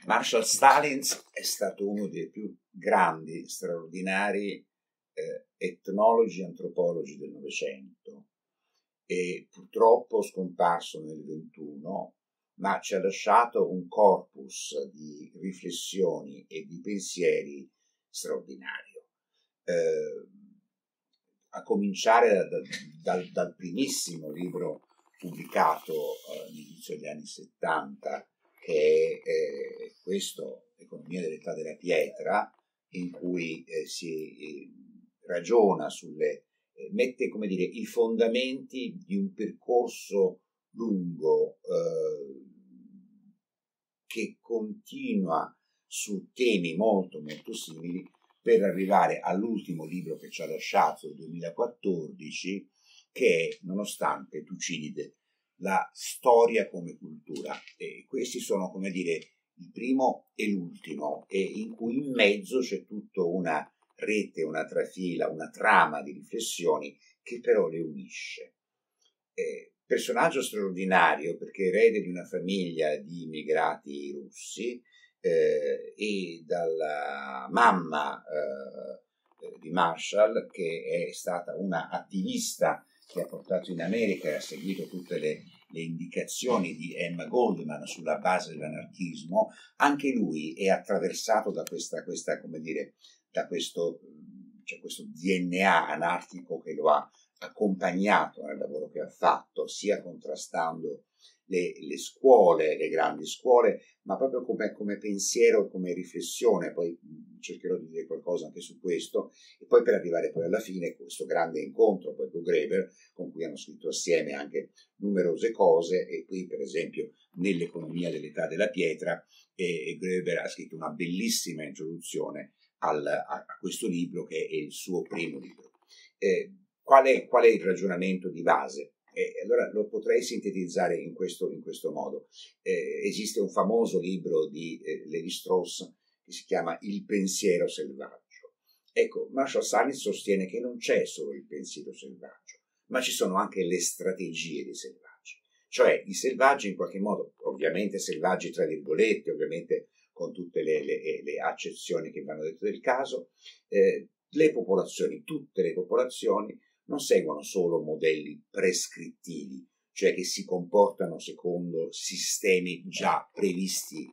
Marshall Stalins è stato uno dei più grandi, straordinari etnologi e antropologi del Novecento e purtroppo scomparso nel 21, ma ci ha lasciato un corpus di riflessioni e di pensieri straordinario. A cominciare dal primissimo libro pubblicato all'inizio degli anni 70, che è questo, Economia dell'età della pietra, in cui si ragiona mette, come dire, i fondamenti di un percorso lungo che continua su temi molto molto simili per arrivare all'ultimo libro che ci ha lasciato, il 2014, che è Nonostante Tucidide, la storia come cultura. E questi sono, come dire, il primo e l'ultimo, e in cui in mezzo c'è tutta una rete, una trafila, una trama di riflessioni che però le unisce. Personaggio straordinario perché erede di una famiglia di immigrati russi e dalla mamma di Marshall, che è stata una attivista che ha portato in America e ha seguito tutte le indicazioni di Emma Goldman sulla base dell'anarchismo. Anche lui è attraversato da questa come dire, da questo DNA anarchico che lo ha accompagnato nel lavoro che ha fatto, sia contrastando le scuole, le grandi scuole, ma proprio come pensiero, come riflessione. Poi cercherò di dire qualcosa anche su questo, e poi per arrivare poi alla fine questo grande incontro poi con Graeber, con cui hanno scritto assieme anche numerose cose. E qui per esempio nell'Economia dell'età della pietra Graeber ha scritto una bellissima introduzione a questo libro, che è il suo primo libro. Qual è il ragionamento di base? Allora lo potrei sintetizzare in questo modo. Esiste un famoso libro di Lévi-Strauss che si chiama Il pensiero selvaggio. Ecco, Marshall Stalins sostiene che non c'è solo il pensiero selvaggio, ma ci sono anche le strategie dei selvaggi. Cioè i selvaggi in qualche modo, ovviamente selvaggi tra virgolette, ovviamente con tutte le accezioni che vanno dette del caso, le popolazioni, tutte le popolazioni, non seguono solo modelli prescrittivi, cioè che si comportano secondo sistemi già previsti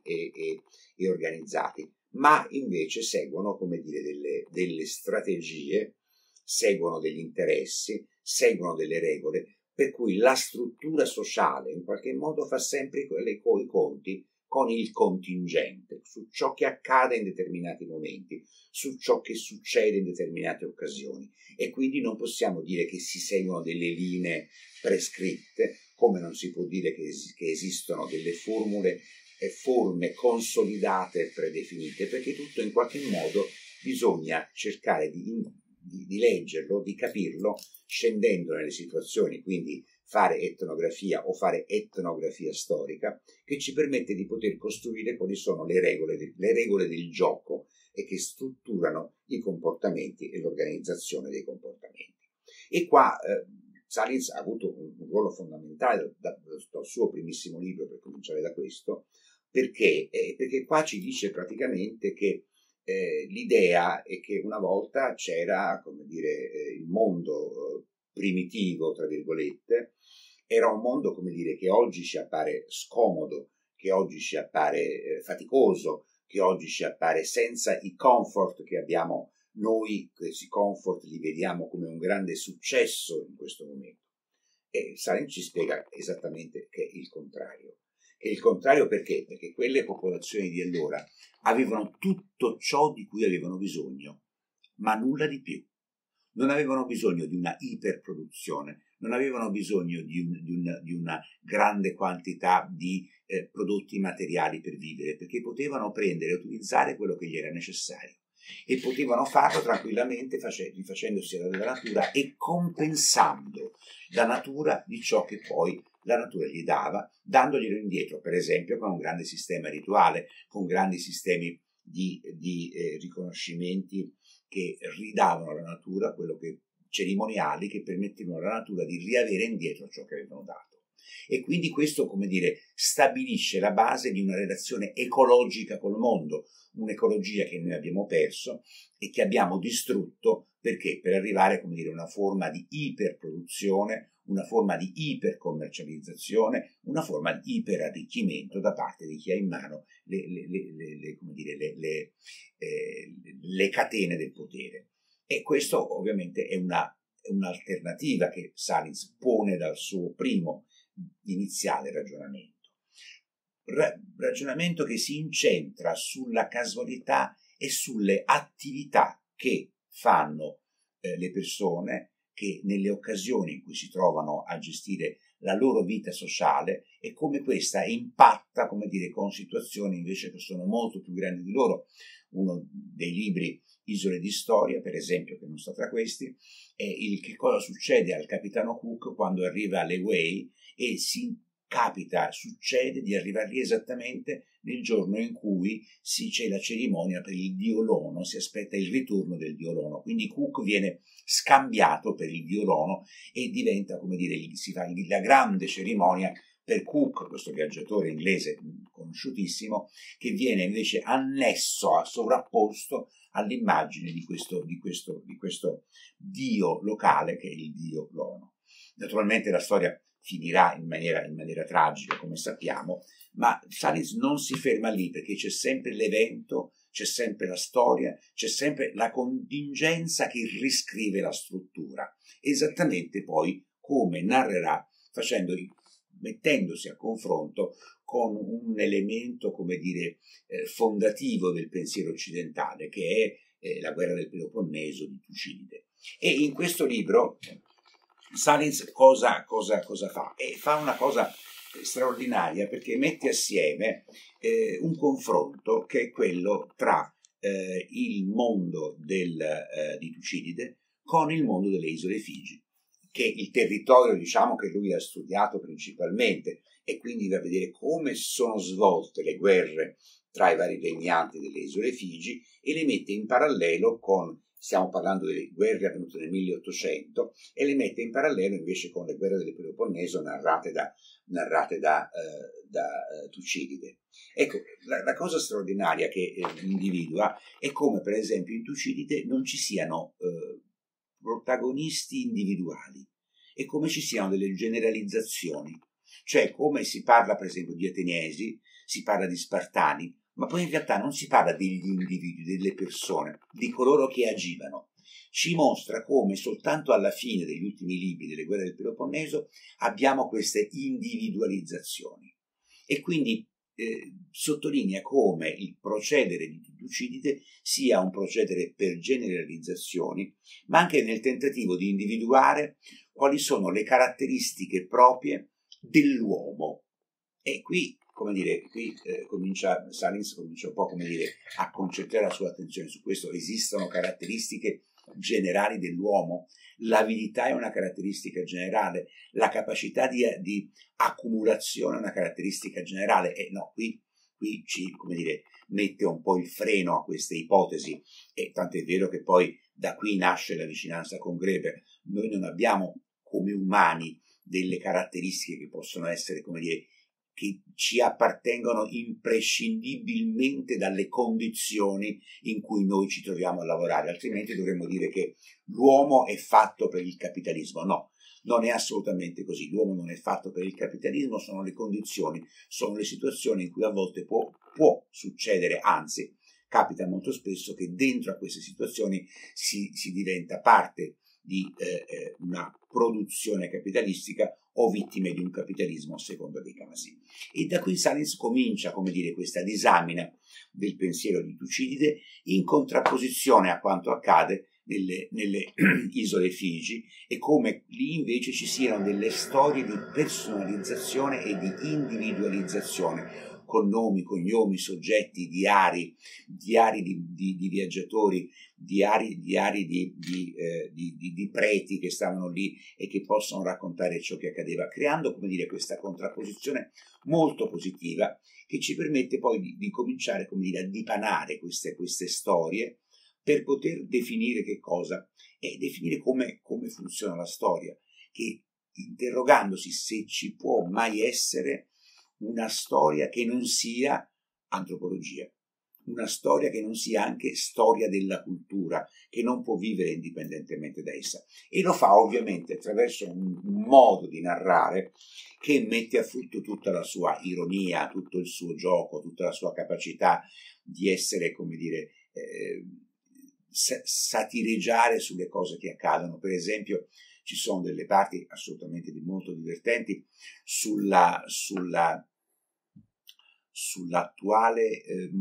e organizzati, ma invece seguono, come dire, delle strategie, seguono degli interessi, seguono delle regole, per cui la struttura sociale in qualche modo fa sempre i conti con il contingente, su ciò che accade in determinati momenti, su ciò che succede in determinate occasioni, e quindi non possiamo dire che si seguono delle linee prescritte, come non si può dire che esistono delle formule e forme consolidate e predefinite, perché tutto in qualche modo bisogna cercare di leggerlo, di capirlo, scendendo nelle situazioni, quindi fare etnografia o fare etnografia storica, che ci permette di poter costruire quali sono le regole del gioco e che strutturano i comportamenti e l'organizzazione dei comportamenti. E qua Stalins ha avuto un ruolo fondamentale dal suo primissimo libro, per cominciare da questo, perché qua ci dice praticamente che l'idea è che una volta c'era, come dire, il mondo primitivo, tra virgolette, era un mondo, come dire, che oggi ci appare scomodo, che oggi ci appare faticoso, che oggi ci appare senza i comfort che abbiamo noi. Questi comfort li vediamo come un grande successo in questo momento. E Stalin ci spiega esattamente che è il contrario. Che è il contrario perché? Perché quelle popolazioni di allora avevano tutto ciò di cui avevano bisogno, ma nulla di più. Non avevano bisogno di una iperproduzione, non avevano bisogno di una grande quantità di prodotti materiali per vivere, perché potevano prendere e utilizzare quello che gli era necessario, e potevano farlo tranquillamente rifacendosi dalla natura e compensando la natura di ciò che poi la natura gli dava, dandoglielo indietro, per esempio con un grande sistema rituale, con grandi sistemi di riconoscimenti che ridavano alla natura cerimoniali che permettevano alla natura di riavere indietro ciò che avevano dato. e quindi questo, come dire, stabilisce la base di una relazione ecologica col mondo, un'ecologia che noi abbiamo perso e che abbiamo distrutto perché per arrivare, come dire, a una forma di iperproduzione, una forma di ipercommercializzazione, una forma di iperarricchimento da parte di chi ha in mano le catene del potere. E questo ovviamente è un'alternativa che Salins pone dal suo primo iniziale ragionamento. Ragionamento che si incentra sulla casualità e sulle attività che fanno le persone che nelle occasioni in cui si trovano a gestire la loro vita sociale e come questa impatta, come dire, con situazioni invece che sono molto più grandi di loro. Uno dei libri, Isole di storia, per esempio, che non sta tra questi, è il che cosa succede al capitano Cook quando arriva alle Way e succede di arrivare lì esattamente nel giorno in cui c'è la cerimonia per il dio Lono, si aspetta il ritorno del dio Lono, quindi Cook viene scambiato per il dio Lono e diventa, come dire, si fa la grande cerimonia per Cook, questo viaggiatore inglese conosciutissimo, che viene invece annesso, sovrapposto all'immagine di questo dio locale che è il dio Lono. Naturalmente la storia finirà in maniera tragica, come sappiamo, ma Salins non si ferma lì perché c'è sempre l'evento, c'è sempre la storia, c'è sempre la contingenza che riscrive la struttura, esattamente poi come narrerà mettendosi a confronto con un elemento, come dire, fondativo del pensiero occidentale, che è la guerra del Peloponneso di Tucidide. E in questo libro Salins cosa fa? Fa una cosa straordinaria perché mette assieme un confronto che è quello tra il mondo di Tucidide con il mondo delle isole Figi, che è il territorio, diciamo, che lui ha studiato principalmente, e quindi va a vedere come sono svolte le guerre tra i vari regnanti delle isole Figi e le mette in parallelo stiamo parlando delle guerre avvenute nel 1800, e le mette in parallelo invece con le guerre del Peloponneso narrate da Tucidide. Ecco, la cosa straordinaria che individua è come, per esempio, in Tucidide non ci siano protagonisti individuali e come ci siano delle generalizzazioni, cioè come si parla, per esempio, di ateniesi, si parla di spartani, ma poi in realtà non si parla degli individui, delle persone, di coloro che agivano. Ci mostra come soltanto alla fine degli ultimi libri delle guerre del Peloponneso abbiamo queste individualizzazioni e quindi sottolinea come il procedere di Tucidide sia un procedere per generalizzazioni, ma anche nel tentativo di individuare quali sono le caratteristiche proprie dell'uomo. E qui, come dire, Salins comincia un po', come dire, a concentrare la sua attenzione su questo. Esistono caratteristiche generali dell'uomo, l'avidità è una caratteristica generale, la capacità di accumulazione è una caratteristica generale, e no, qui ci, come dire, mette un po' il freno a queste ipotesi, e tant'è vero che poi da qui nasce la vicinanza con Greber. Noi non abbiamo come umani delle caratteristiche che possono essere, come dire, che ci appartengono imprescindibilmente dalle condizioni in cui noi ci troviamo a lavorare, altrimenti dovremmo dire che l'uomo è fatto per il capitalismo. No, non è assolutamente così. L'uomo non è fatto per il capitalismo, sono le condizioni, sono le situazioni in cui a volte può succedere, anzi capita molto spesso che dentro a queste situazioni si diventa parte di una produzione capitalistica o vittime di un capitalismo a seconda dei casi. E da qui Salins comincia, come dire, questa disamina del pensiero di Tucidide in contrapposizione a quanto accade nelle isole Figi, e come lì invece ci siano delle storie di personalizzazione e di individualizzazione, con nomi, cognomi, soggetti, diari di viaggiatori, diari di preti che stavano lì e che possono raccontare ciò che accadeva, creando, come dire, questa contrapposizione molto positiva che ci permette poi di cominciare, come dire, a dipanare queste storie per poter definire che cosa? E definire come funziona la storia, che interrogandosi se ci può mai essere una storia che non sia antropologia, una storia che non sia anche storia della cultura, che non può vivere indipendentemente da essa. E lo fa ovviamente attraverso un modo di narrare che mette a frutto tutta la sua ironia, tutto il suo gioco, tutta la sua capacità di essere, come dire, satireggiare sulle cose che accadono. Per esempio, ci sono delle parti assolutamente molto divertenti sull'attuale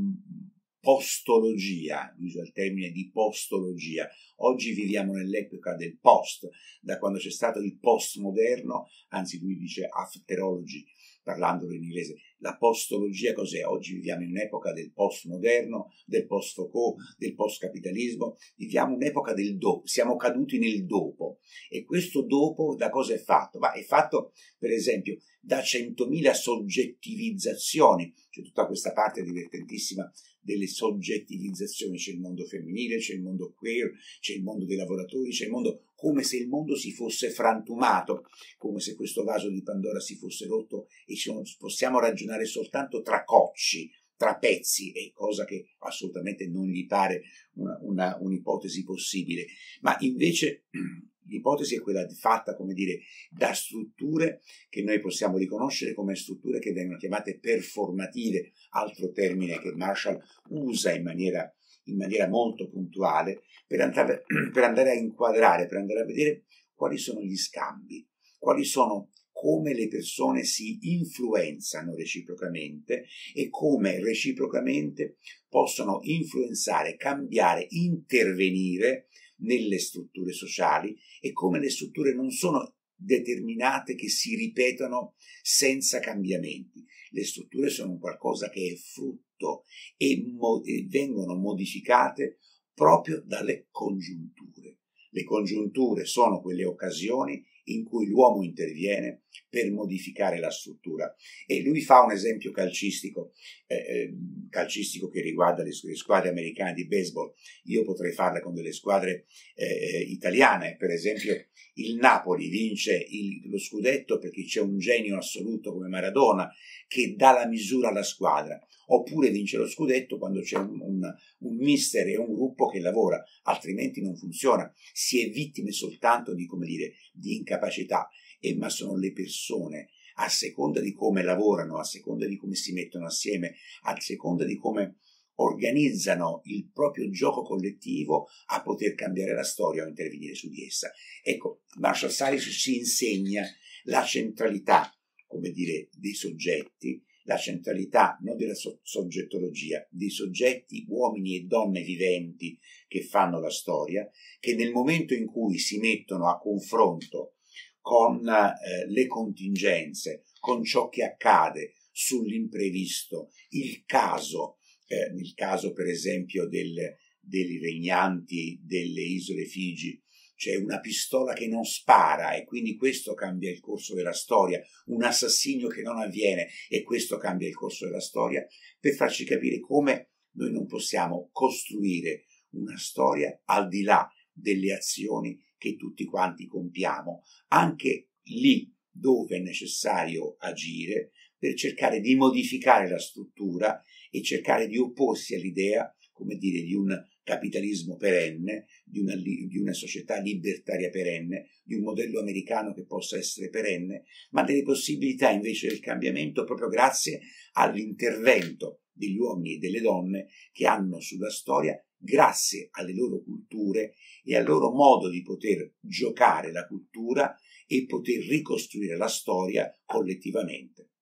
postologia, uso il termine di postologia. Oggi viviamo nell'epoca del post, da quando c'è stato il postmoderno, anzi lui dice afterology, parlandolo in inglese. La postologia cos'è? Oggi viviamo in un'epoca del postmoderno, del post-Foucault, del post-capitalismo, viviamo un'epoca del dopo, siamo caduti nel dopo. E questo dopo da cosa è fatto? Ma è fatto, per esempio, da 100.000 soggettivizzazioni. C'è tutta questa parte divertentissima delle soggettivizzazioni, c'è il mondo femminile, c'è il mondo queer, c'è il mondo dei lavoratori, c'è il mondo come se il mondo si fosse frantumato, come se questo vaso di Pandora si fosse rotto e possiamo ragionare soltanto tra cocci, tra pezzi, è cosa che assolutamente non gli pare un'ipotesi possibile, ma invece l'ipotesi è quella fatta, come dire, da strutture che noi possiamo riconoscere come strutture che vengono chiamate performative, altro termine che Marshall usa in maniera molto puntuale per andare a inquadrare, per andare a vedere quali sono gli scambi, come le persone si influenzano reciprocamente e come reciprocamente possono influenzare, cambiare, intervenire nelle strutture sociali e come le strutture non sono determinate che si ripetono senza cambiamenti. Le strutture sono qualcosa che è frutto e vengono modificate proprio dalle congiunture. Le congiunture sono quelle occasioni in cui l'uomo interviene per modificare la struttura. E lui fa un esempio calcistico che riguarda le squadre americane di baseball. Io potrei farla con delle squadre italiane. Per esempio, il Napoli vince lo scudetto perché c'è un genio assoluto come Maradona che dà la misura alla squadra, oppure vince lo scudetto quando c'è un mister e un gruppo che lavora, altrimenti non funziona. Si è vittime soltanto di incapacità, ma sono le persone, a seconda di come lavorano, a seconda di come si mettono assieme, a seconda di come organizzano il proprio gioco collettivo, a poter cambiare la storia o intervenire su di essa. Ecco, Marshall Salis ci insegna la centralità, dei soggetti, la centralità non della soggettologia, dei soggetti, uomini e donne viventi che fanno la storia, che nel momento in cui si mettono a confronto con le contingenze, con ciò che accade sull'imprevisto, nel caso per esempio dei regnanti delle isole Figi, c'è una pistola che non spara e quindi questo cambia il corso della storia, un assassinio che non avviene e questo cambia il corso della storia, per farci capire come noi non possiamo costruire una storia al di là delle azioni che tutti quanti compiamo, anche lì dove è necessario agire per cercare di modificare la struttura e cercare di opporsi all'idea, di un capitalismo perenne, di una società libertaria perenne, di un modello americano che possa essere perenne, ma delle possibilità invece del cambiamento proprio grazie all'intervento degli uomini e delle donne che hanno sulla storia, grazie alle loro culture e al loro modo di poter giocare la cultura e poter ricostruire la storia collettivamente.